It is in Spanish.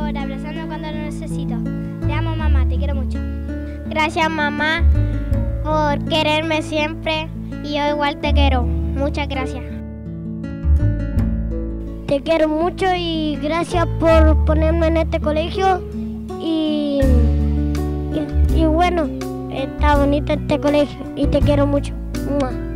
por abrazarme cuando lo necesito. Te amo, mamá, te quiero mucho. Gracias, mamá, por quererme siempre y yo igual te quiero. Muchas gracias. Te quiero mucho y gracias por ponerme en este colegio y bueno, está bonito este colegio y te quiero mucho. ¡Mua!